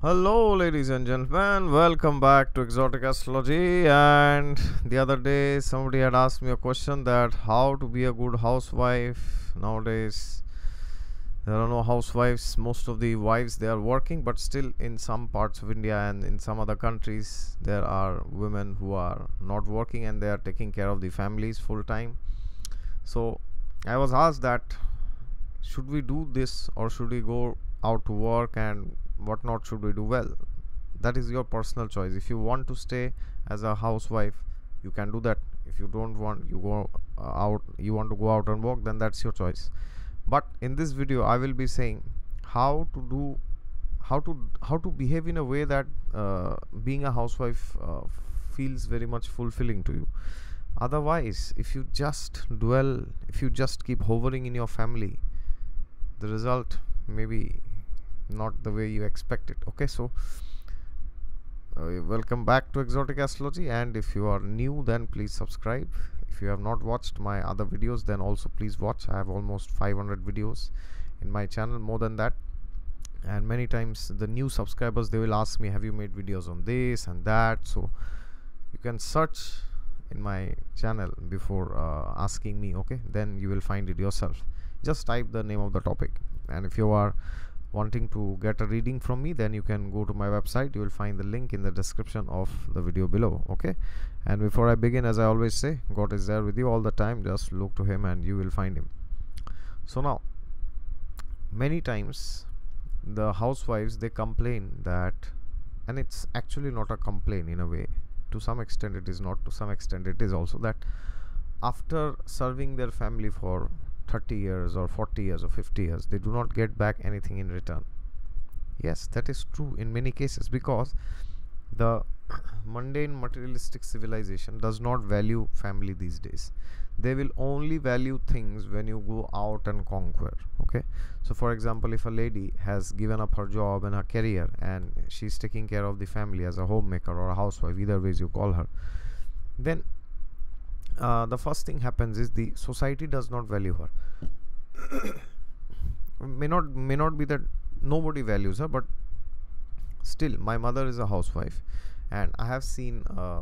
Hello, ladies and gentlemen. Welcome back to Exotic Astrology. And the other day, somebody had asked me a question that how to be a good housewife. Nowadays, there are no housewives. Most of the wives they are working, but still, in some parts of India and in some other countries, there are women who are not working and they are taking care of the families full time. So, I was asked that should we do this or should we go out to work and what not should we do? Well, that is your personal choice. If you want to stay as a housewife, you can do that. If you don't want, you go out, you want to go out and work, then that's your choice. But in this video I will be saying how to do, how to behave in a way that being a housewife feels very much fulfilling to you. Otherwise, if you just dwell, if you just keep hovering in your family, the result may be not the way you expect it. Okay, so welcome back to Exotic Astrology, and if you are new, then please subscribe. If you have not watched my other videos, then also please watch. I have almost 500 videos in my channel, more than that. And many times the new subscribers, they will ask me, have you made videos on this and that? So you can search in my channel before asking me. Okay, then you will find it yourself. Just type the name of the topic, and if you are wanting to get a reading from me, then you can go to my website. You will find the link in the description of the video below. Okay, and before I begin, as I always say, God is there with you all the time. Just look to him and you will find him. So now, many times the housewives, they complain that, and it's actually not a complaint in a way. To some extent it is not, to some extent it is also, that after serving their family for 30 years or 40 years or 50 years, they do not get back anything in return. Yes, that is true in many cases, because the mundane materialistic civilization does not value family these days. They will only value things when you go out and conquer. Okay, so for example, if a lady has given up her job and her career and she's taking care of the family as a homemaker or a housewife, either ways you call her, then the first thing happens is the society does not value her. may not be that nobody values her, but still, my mother is a housewife, and I have seen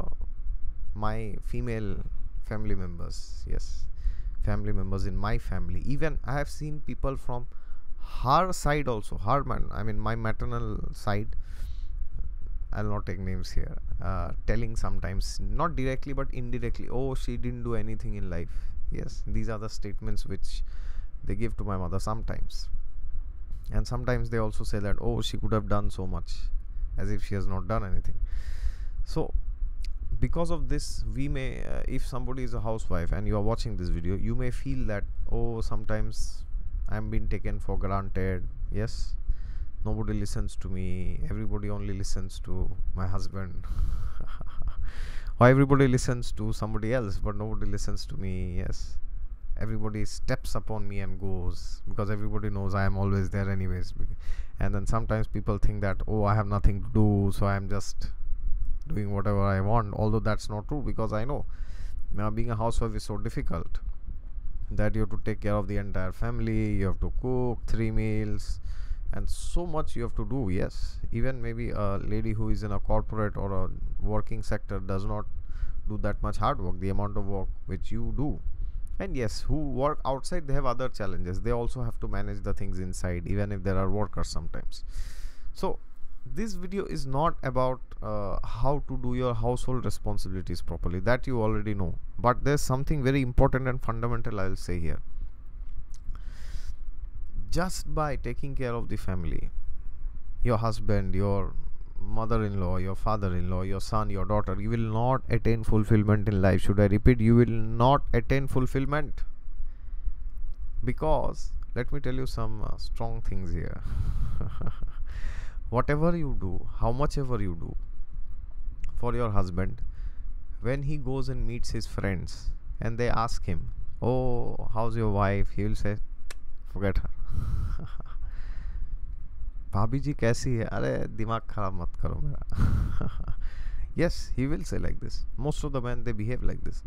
my female family members, yes, family members in my family. Even I have seen people from her side also, my maternal side. I'll not take names here, telling sometimes, not directly but indirectly, oh, she didn't do anything in life. Yes, these are the statements which they give to my mother sometimes. And sometimes they also say that, oh, she could have done so much, as if she has not done anything. So because of this, we may, if somebody is a housewife and you are watching this video, you may feel that, oh, sometimes I'm being taken for granted. Yes, nobody listens to me, everybody only listens to my husband. Or everybody listens to somebody else, but nobody listens to me. Yes, everybody steps upon me and goes, because everybody knows I am always there anyways. And then sometimes people think that, oh, I have nothing to do, so I am just doing whatever I want, although that's not true, because I know now being a housewife is so difficult that you have to take care of the entire family, you have to cook 3 meals, and so much you have to do. Yes, even maybe a lady who is in a corporate or a working sector does not do that much hard work, the amount of work which you do. And yes, who work outside, they have other challenges. They also have to manage the things inside, even if there are workers sometimes. So this video is not about how to do your household responsibilities properly, that you already know. But there's something very important and fundamental I'll say here. Just by taking care of the family, your husband, your mother-in-law, your father-in-law, your son, your daughter, you will not attain fulfillment in life. Should I repeat? You will not attain fulfillment. Because let me tell you some strong things here. Whatever you do, how much ever you do for your husband, when he goes and meets his friends and they ask him, oh, how's your wife, he will say, forget her. भाभी जी कैसी है, अरे दिमाग खराब मत करो मेरा. Yes, he will say like this. Most of the men, they behave like this.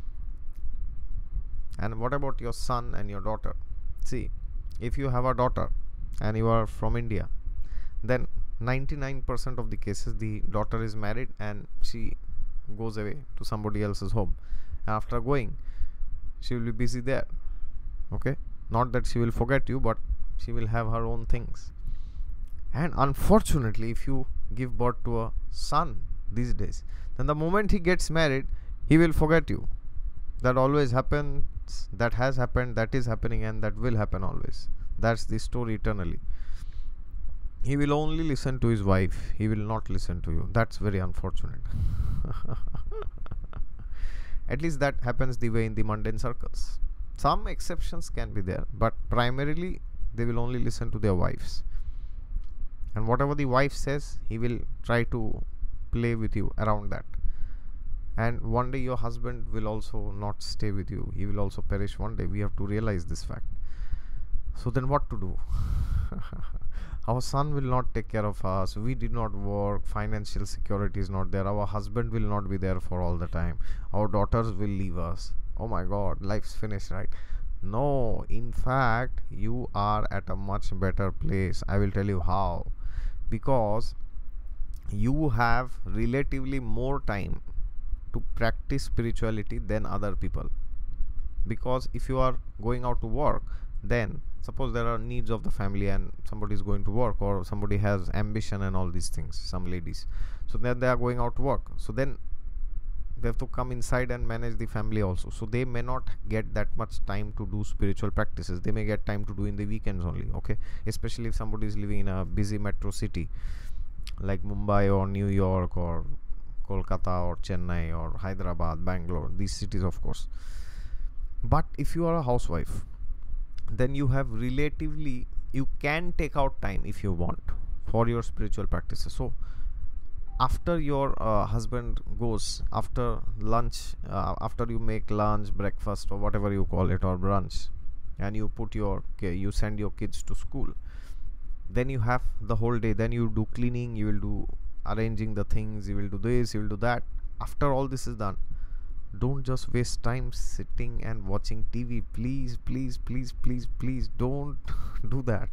And what about your son and your daughter? See, if you have a daughter and you are from India, then 99% of the cases the daughter is married and she goes away to somebody else's home. After going, she will be busy there. Okay, not that she will forget you, but she will have her own things. And unfortunately, if you give birth to a son these days, then the moment he gets married, he will forget you. That always happens, that has happened, that is happening, and that will happen always. That's the story eternally. He will only listen to his wife, he will not listen to you. That's very unfortunate. At least that happens the way in the mundane circles. Some exceptions can be there, but primarily they will only listen to their wives. And whatever the wife says, he will try to play with you around that. And one day your husband will also not stay with you. He will also perish one day. We have to realize this fact. So then what to do? Our son will not take care of us. We did not work. Financial security is not there. Our husband will not be there for all the time. Our daughters will leave us. Oh my God, life's finished, right? No, in fact, you are at a much better place. I will tell you how. Because you have relatively more time to practice spirituality than other people. Because if you are going out to work, then suppose there are needs of the family and somebody is going to work, or somebody has ambition and all these things, some ladies, so then they are going out to work, so then they have to come inside and manage the family also, so they may not get that much time to do spiritual practices. They may get time to do in the weekends only. Okay, especially if somebody is living in a busy metro city like Mumbai or New York or Kolkata or Chennai or Hyderabad, Bangalore, these cities of course. But if you are a housewife, then you have relatively, you can take out time if you want for your spiritual practices. So after your husband goes, after lunch, after you make lunch, breakfast or whatever you call it, or brunch, and you put your, you send your kids to school, then you have the whole day. Then you do cleaning, you will do arranging the things, you will do this, you will do that. After all this is done, don't just waste time sitting and watching TV. Please, please, please, please, please don't do that.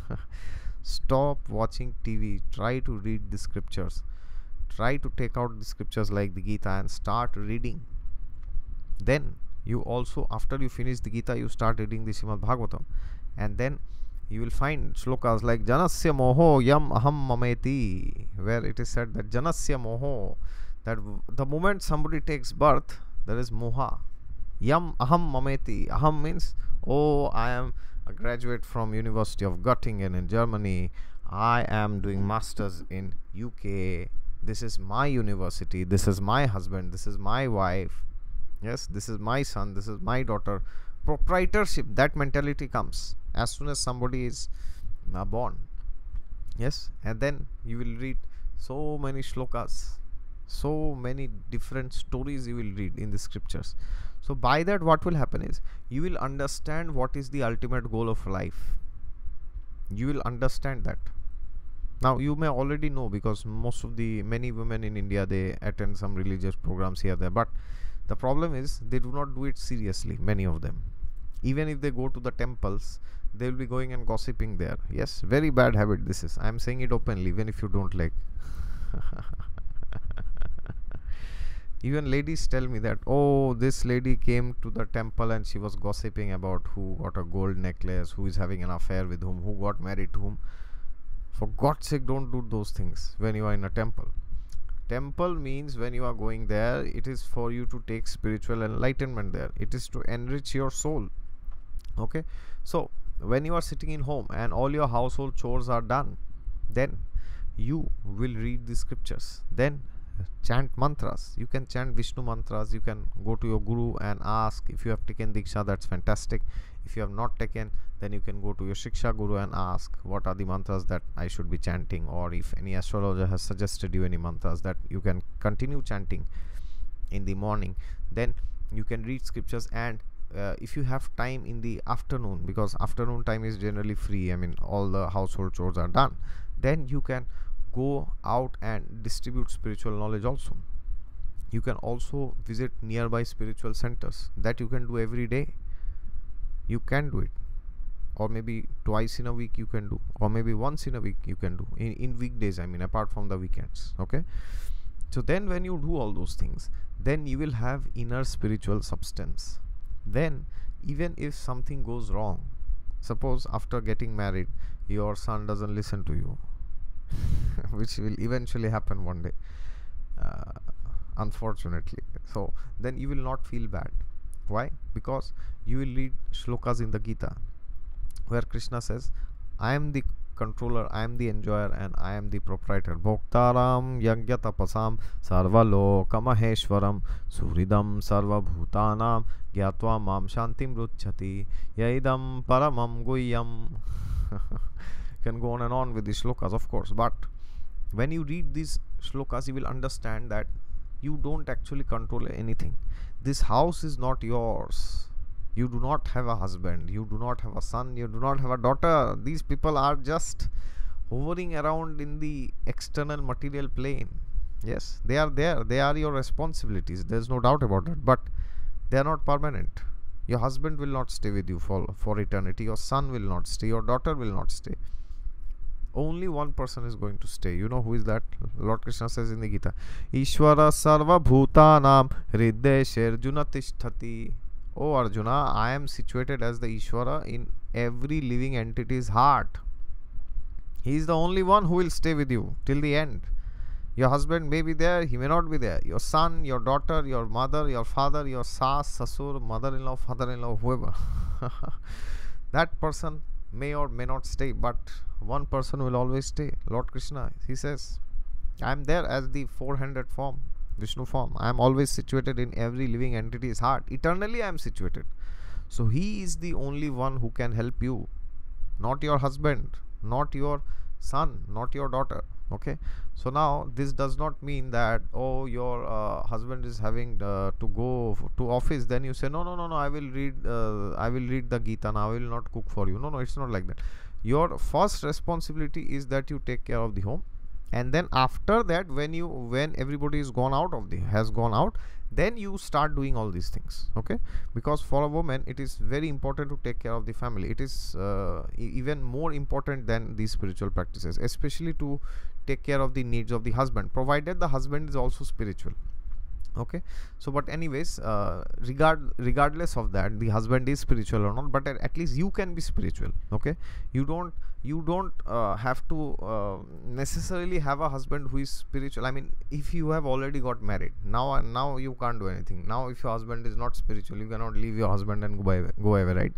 Stop watching TV. Try to read the scriptures. Try to take out the scriptures like the Gita and start reading. Then you also, after you finish the Gita, you start reading the Srimad Bhagavatam, and then you will find shlokas like Janasya Moho Yam Aham Mameti, where it is said that Janasya Moho, that the moment somebody takes birth, there is moha. Yam Aham Mameti. Aham means, oh, I am a graduate from University of Göttingen in Germany. I am doing masters in UK. This is my university. This is my husband. This is my wife. Yes, this is my son. This is my daughter. Proprietorship, that mentality comes as soon as somebody is born. Yes, and then you will read so many shlokas, so many different stories you will read in the scriptures. So by that, what will happen is you will understand what is the ultimate goal of life. You will understand that. Now you may already know, because many women in India, they attend some religious programs here there, but the problem is they do not do it seriously. Many of them, even if they go to the temples, they will be going and gossiping there. Yes, very bad habit this is. I am saying it openly, even if you don't like. Even ladies tell me that, oh, this lady came to the temple and she was gossiping about who got a gold necklace, who is having an affair with whom, who got married to whom. For God's sake, don't do those things when you are in a temple. Temple means when you are going there, it is for you to take spiritual enlightenment there. It is to enrich your soul. Okay, so when you are sitting in home and all your household chores are done, then you will read the scriptures. Then chant mantras. You can chant Vishnu mantras. You can go to your guru and ask. If you have taken Diksha, that's fantastic. If you have not taken, then you can go to your Shiksha guru and ask, what are the mantras that I should be chanting, or if any astrologer has suggested you any mantras that you can continue chanting in the morning. Then you can read scriptures, and if you have time in the afternoon, because afternoon time is generally free, I mean all the household chores are done, then you can go out and distribute spiritual knowledge also. You can also visit nearby spiritual centers. That you can do every day. You can do it. or maybe twice in a week you can do, or maybe once in a week you can do, in weekdays, I mean, apart from the weekends. Okay, so then when you do all those things, then you will have inner spiritual substance. Then even if something goes wrong, suppose after getting married your son doesn't listen to you, which will eventually happen one day, uh, unfortunately, so then you will not feel bad. Why? Because you will read shlokas in the Gita where Krishna says, I am the controller, I am the enjoyer, and I am the proprietor. Bhoktaram yagya tapasam sarvalokam suridam sarvabhutanam gyatva mam shantim ruchati yaidam paramam guhyam. Can go on and on with these shlokas, of course, but when you read these shlokas you will understand that you don't actually control anything. This house is not yours. You do not have a husband, you do not have a son, you do not have a daughter. These people are just hovering around in the external material plane. Yes, they are there, they are your responsibilities, there's no doubt about it, but they are not permanent. Your husband will not stay with you for eternity, your son will not stay, your daughter will not stay. Only one person is going to stay. You know who is that? Lord Krishna says in the Gita, Ishvara sarva bhutanam hrideshe Arjuna tisthati. Oh Arjuna, I am situated as the Ishvara in every living entity's heart. He is the only one who will stay with you till the end. Your husband may be there, he may not be there. Your son, your daughter, your mother, your father, your sas, sasur, mother-in-law, father-in-law, whoever. That person may or may not stay, but one person will always stay. Lord Krishna, he says, I am there as the four-handed form, Vishnu form. I am always situated in every living entity's heart. Eternally I am situated. So he is the only one who can help you, not your husband, not your son, not your daughter. Okay, so now this does not mean that, oh, your husband is having to go to office, then you say, no, I will read the Gita now, I will not cook for you. No, it's not like that. Your first responsibility is that you take care of the home, and then after that, when everybody is has gone out, then you start doing all these things. Okay, because for a woman it is very important to take care of the family. It is even more important than these spiritual practices, especially to take care of the needs of the husband, provided the husband is also spiritual. Okay, so but anyways, regardless of that, the husband is spiritual or not, but at least you can be spiritual. Okay, you don't have to necessarily have a husband who is spiritual. I mean, if you have already got married, now you can't do anything. Now if your husband is not spiritual, you cannot leave your husband and go away, right?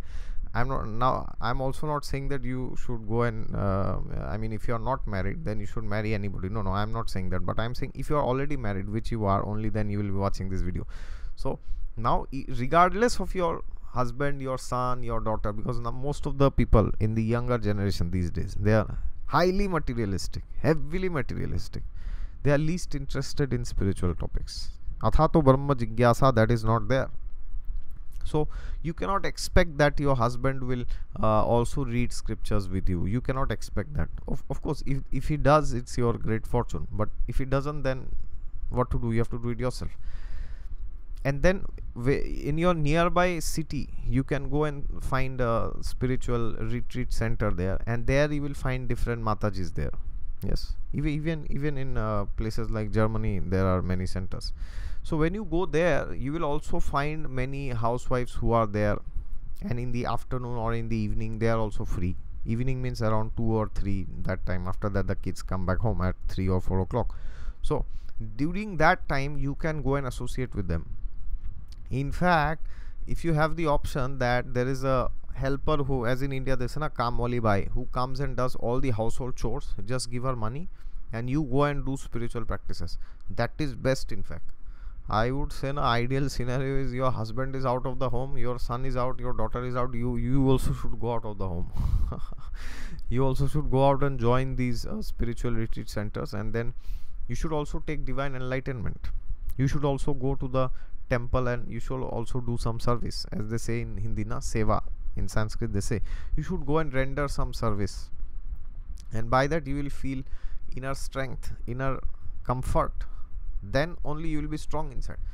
I'm also not saying that you should go and I mean, if you are not married, then you should marry anybody. No, I'm not saying that, but I'm saying if you are already married, which you are, only then you will be watching this video. So now, regardless of your husband, your son, your daughter, because now most of the people in the younger generation these days, they are highly materialistic, heavily materialistic. They are least interested in spiritual topics. Athato brahma jigyasa, that is not there. So you cannot expect that your husband will also read scriptures with you. You cannot expect that. Of course, if he does, it's your great fortune, but if he doesn't, then what to do? You have to do it yourself. And then in your nearby city, you can go and find a spiritual retreat center there, and there you will find different matajis there. Yes, even in places like Germany, there are many centers. So when you go there, you will also find many housewives who are there, and in the afternoon or in the evening, they are also free. Evening means around 2 or 3 that time. After that, the kids come back home at 3 or 4 o'clock. So during that time, you can go and associate with them. In fact, if you have the option that there is a helper who, as in India, there's a kamwali bai who comes and does all the household chores, just give her money and you go and do spiritual practices. That is best. In fact, I would say an ideal scenario is your husband is out of the home, your son is out, your daughter is out, you also should go out of the home. You also should go out and join these spiritual retreat centers, and then you should also take divine enlightenment. You should also go to the temple, and you should also do some service, as they say in Hindi, na seva. In Sanskrit they say you should go and render some service, and by that you will feel inner strength, inner comfort. Then only you will be strong inside.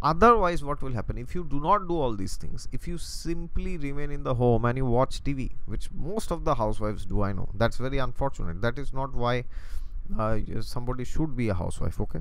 Otherwise, what will happen if you do not do all these things? If you simply remain in the home and you watch TV, which most of the housewives do, I know that's very unfortunate. That is not why somebody should be a housewife. Okay,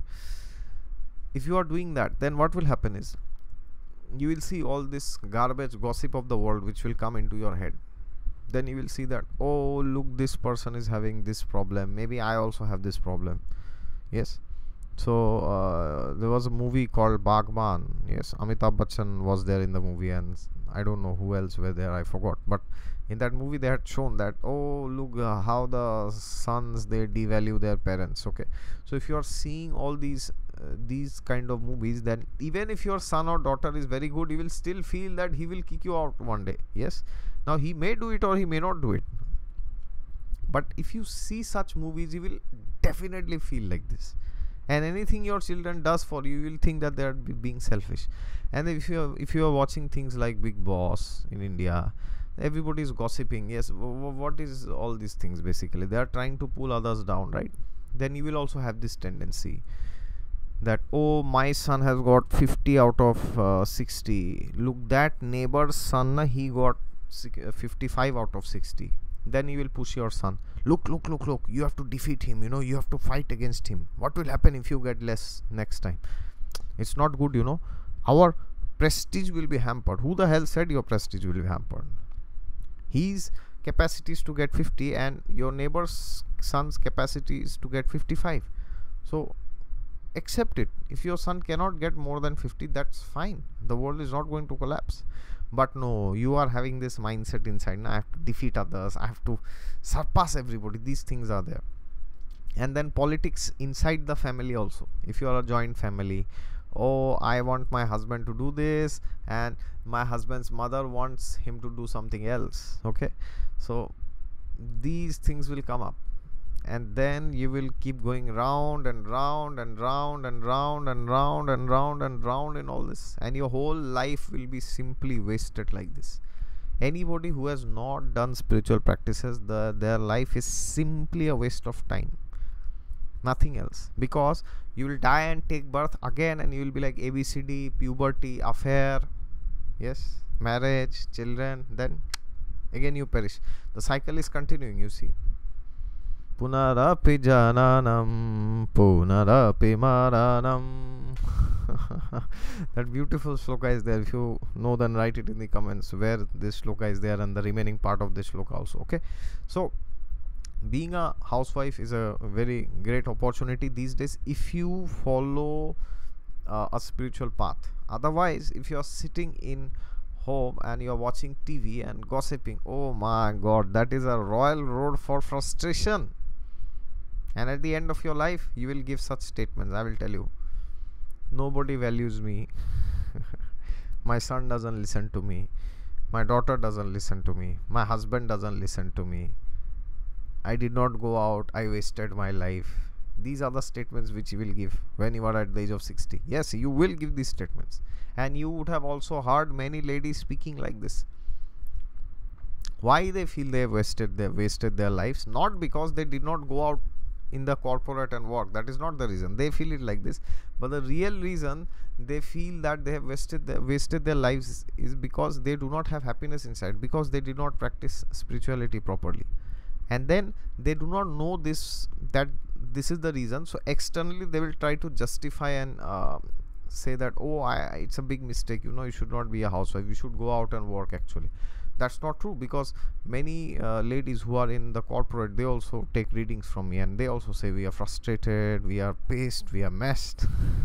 if you are doing that, then what will happen is you will see all this garbage gossip of the world which will come into your head. Then you will see that, oh look, this person is having this problem, maybe I also have this problem. Yes. So there was a movie called Bagban. Yes, Amitabh Bachchan was there in the movie, and I don't know who else were there, I forgot. But in that movie they had shown that, oh look, how the sons, they devalue their parents. Okay, so if you are seeing all these kind of movies, then even if your son or daughter is very good, you will still feel that he will kick you out one day. Yes, now he may do it or he may not do it, but if you see such movies, you will definitely feel like this. And anything your children does for you, you will think that they are being selfish. And if you are watching things like Big Boss in India, everybody is gossiping. Yes, what is all these things? Basically they are trying to pull others down, right? Then you will also have this tendency that, oh, my son has got 50 out of 60. Look, that neighbor's son, he got 55 out of 60. Then you will push your son, look, you have to defeat him, you have to fight against him. What will happen if you get less next time? It's not good. Our prestige will be hampered. Who the hell said your prestige will be hampered? His capacity is to get 50 and your neighbor's son's capacity is to get 55. So accept it. If your son cannot get more than 50, that's fine. The world is not going to collapse. But no, you are having this mindset inside. Now I have to defeat others, I have to surpass everybody. These things are there. And then politics inside the family also. If you are a joint family, oh, I want my husband to do this, and my husband's mother wants him to do something else. Okay, so these things will come up, and then you will keep going round and round and round and round and round and round and round in all this, and your whole life will be simply wasted like this. Anybody who has not done spiritual practices, their life is simply a waste of time, nothing else. Because you will die and take birth again, and you will be like ABCD, puberty, affair, yes, marriage, children, then again you perish. The cycle is continuing, you see. Punarapi jananam punarapi maranam. That beautiful shloka is there. If you know, then write it in the comments where this shloka is there and the remaining part of this shloka also. Okay, so being a housewife is a very great opportunity these days if you follow a spiritual path. Otherwise, if you are sitting in home and you are watching TV and gossiping, oh my god, that is a royal road for frustration. And at the end of your life, you will give such statements. I will tell you, nobody values me. My son doesn't listen to me. My daughter doesn't listen to me. My husband doesn't listen to me. I did not go out. I wasted my life. These are the statements which you will give when you are at the age of 60. Yes, you will give these statements. And you would have also heard many ladies speaking like this. Why they feel they have wasted their lives? Not because they did not go out in the corporate and work. That is not the reason they feel it like this. But the real reason they feel that they have wasted their lives is because they do not have happiness inside, because they did not practice spirituality properly. And then they do not know that this is the reason. So externally they will try to justify and say that, oh, it's a big mistake, you should not be a housewife, you should go out and work. Actually, that's not true, because many ladies who are in the corporate, they also take readings from me, and they also say we are frustrated, we are pissed, we are messed.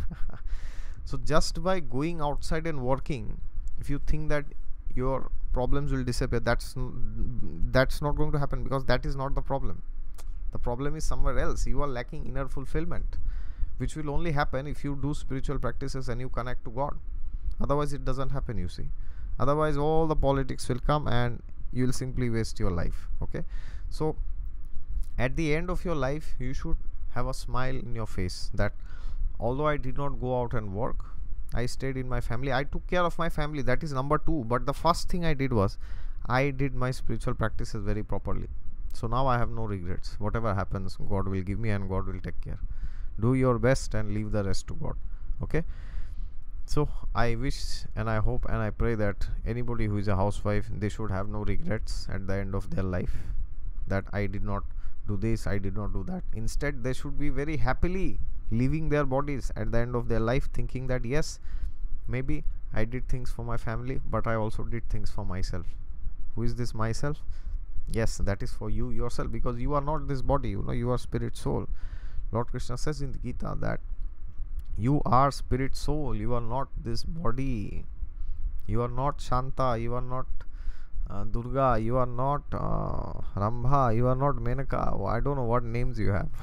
So just by going outside and working, if you think that your problems will disappear, that's not going to happen, because that is not the problem. The problem is somewhere else. You are lacking inner fulfillment, which will only happen if you do spiritual practices and you connect to God. Otherwise it doesn't happen, you see. Otherwise all the politics will come and you will simply waste your life. Okay, so at the end of your life, you should have a smile in your face that although I did not go out and work, I stayed in my family, I took care of my family. That is number 2. But the first thing I did was I did my spiritual practices very properly. So now I have no regrets. Whatever happens, God will give me and God will take care. Do your best and leave the rest to God. Okay, So I wish and I hope and I pray that anybody who is a housewife, they should have no regrets at the end of their life, that I did not do this, I did not do that. Instead, they should be very happily leaving their bodies at the end of their life, thinking that yes, maybe I did things for my family, but I also did things for myself. Who is this myself? Yes, that is for you yourself, because you are not this body, you are spirit soul. Lord Krishna says in the Gita that you are spirit soul, you are not this body. You are not Shanta, you are not Durga, you are not Rambha, you are not Menaka. Oh, I don't know what names you have.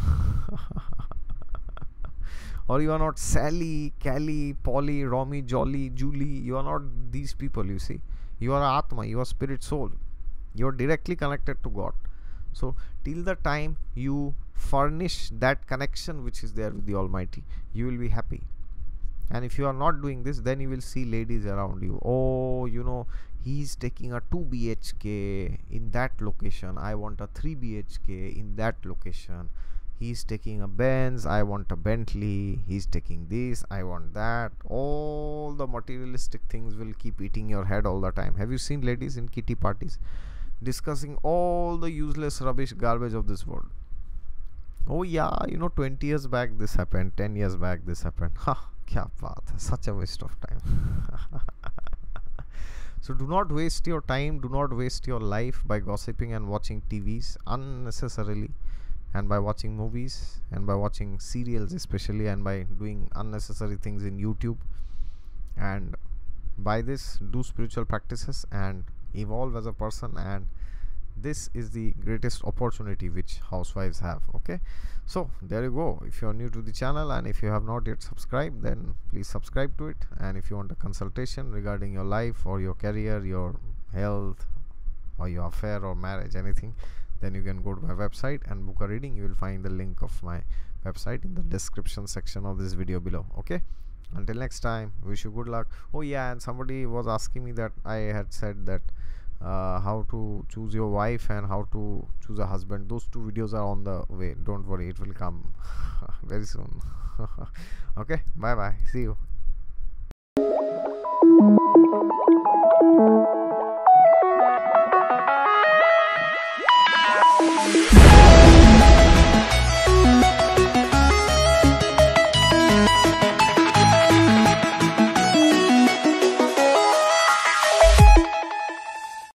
Or you are not Sally, Callie, Polly, Romy, Jolly, Julie. You are not these people, you see. You are Atma, you are spirit soul. You are directly connected to God. So till the time you furnish that connection which is there with the Almighty, you will be happy. And if you are not doing this, then you will see ladies around you. Oh, he's taking a 2 BHK in that location, I want a 3 BHK in that location. He's taking a Benz, I want a Bentley. He's taking this, I want that. All the materialistic things will keep eating your head all the time. Have you seen ladies in kitty parties discussing all the useless rubbish garbage of this world? Oh yeah, 20 years back this happened, 10 years back this happened. Ha, kya baat hai, such a waste of time. So do not waste your time, do not waste your life by gossiping and watching TVs unnecessarily, and by watching movies, and by watching serials especially, and by doing unnecessary things in YouTube. And by this, do spiritual practices and evolve as a person, and this is the greatest opportunity which housewives have. Okay, so there you go. If you are new to the channel and if you have not yet subscribed, then please subscribe to it. And if you want a consultation regarding your life or your career, your health, or your affair or marriage, anything, then you can go to my website and book a reading. You will find the link of my website in the description section of this video below. Okay, until next time, wish you good luck. Oh yeah, and somebody was asking me that I had said that how to choose your wife and how to choose a husband. Those two videos are on the way, don't worry, it will come very soon. Okay, bye bye, see you.